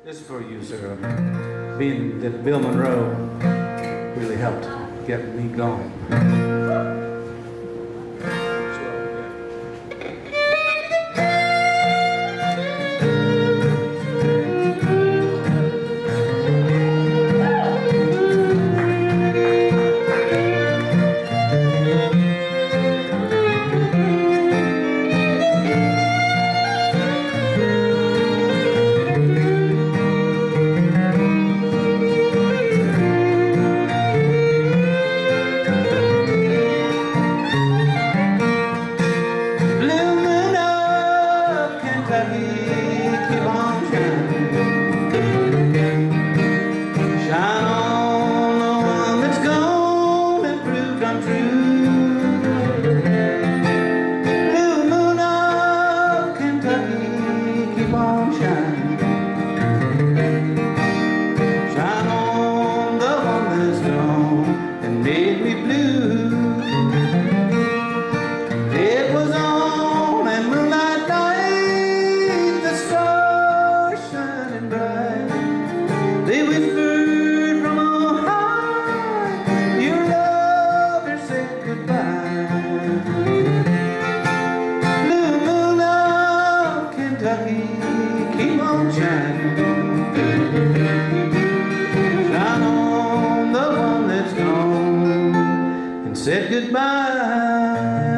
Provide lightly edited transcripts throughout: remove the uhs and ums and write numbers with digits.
This is for you, sir. Being that Bill Monroe really helped get me going. Said goodbye.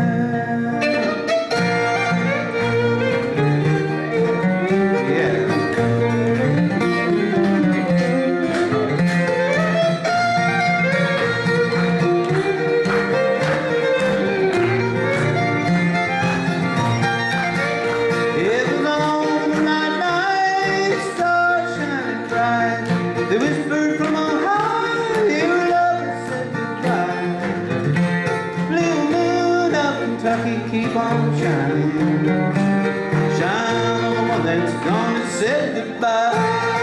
Keep on shining, shine on the one that's gone and said goodbye.